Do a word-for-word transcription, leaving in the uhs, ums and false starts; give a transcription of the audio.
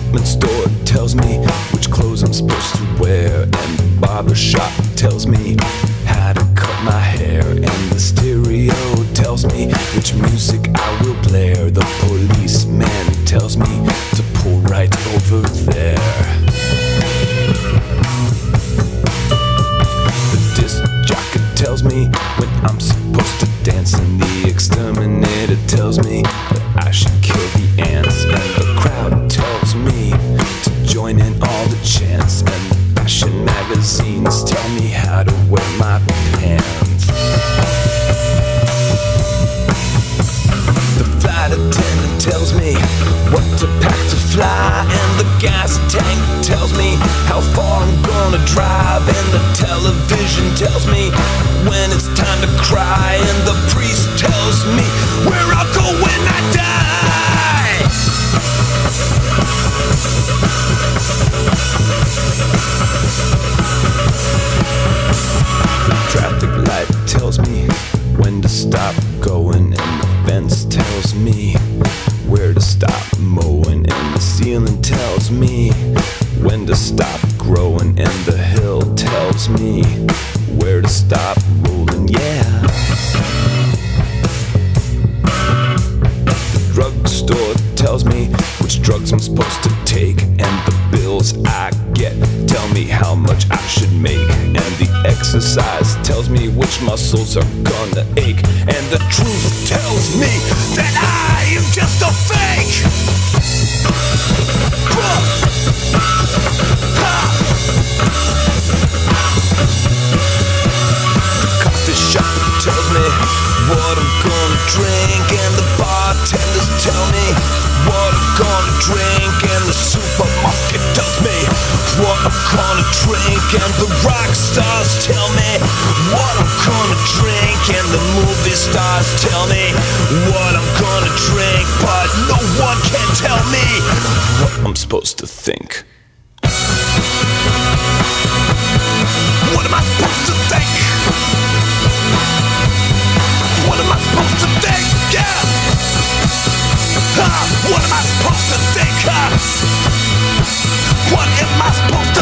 department store tells me which clothes I'm supposed to wear, and the barber shop tells me how to cut my hair, and the stereo tells me which music I will blare. The policeman tells me to pull right over there. The disc jockey tells me when I'm supposed to dance, and the exterminator tells me that I should kill the ants, and the crowd tells me to join in all the chants, and the fashion magazines tell me how to wear my pants. The flight attendant tells me what to pack to fly, and the gas tank tells me how far I'm gonna drive, and the television tells me when it's time to cry, and the priest tells me where I'll go when I die. The traffic light tells me when to stop going, and the fence tells me where to stop mowing, and the ceiling tells me when to stop growing, and the hill tells me where to stop rolling, yeah. The drugstore tells me which drugs I'm supposed to take, and the bills I get tell me how much I should make, and the exercise tells me which muscles are gonna ache, and the truth tells me that I am just a fake. The coffee shop tells me what I'm gonna drink, and the bartenders tell me what I'm gonna drink, and the supermarket tells me what I'm gonna drink, and the rock stars tell me what I'm gonna drink, and the movie stars tell me what I'm gonna drink, but no one can tell me what I'm supposed to think. What am I supposed to think? What am I supposed to think? Yeah! Ah, what am I supposed to think? Ah, what am I supposed to